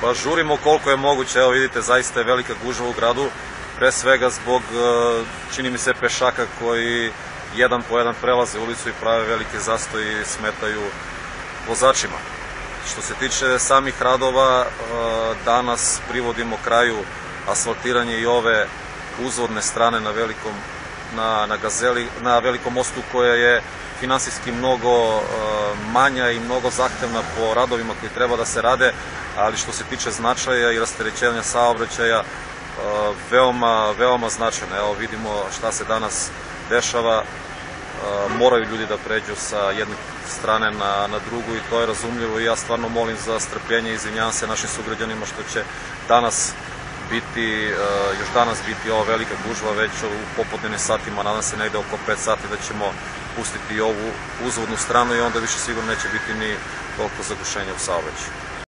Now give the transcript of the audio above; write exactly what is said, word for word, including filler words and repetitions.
Pa žurimo koliko je moguće, evo vidite, zaista je velika gužva u gradu, pre svega zbog, čini mi se, pešaka koji jedan po jedan prelaze ulicu i prave velike zastoji i smetaju vozačima. Što se tiče samih radova, danas privodimo kraju asfaltiranje i ove uzvodne strane na velikom, na, na, gazeli, na velikom mostu, koja je finansijski mnogo manja i mnogo zahtevna po radovima koji treba da se rade, ali što se tiče značaja i rasterećenja saobraćaja, veoma, veoma značajno. Evo vidimo šta se danas dešava, moraju ljudi da pređu sa jedne strane na, na drugu i to je razumljivo i ja stvarno molim za strpljenje i izvinjavam se našim sugrađanima što će danas biti, još danas biti ova velika gužva već u popodnevnim satima, nadam se negde oko pet sati da ćemo pustiti ovu uzvodnu stranu i onda više sigurno neće biti ni toliko zagušenja u saobraćaju.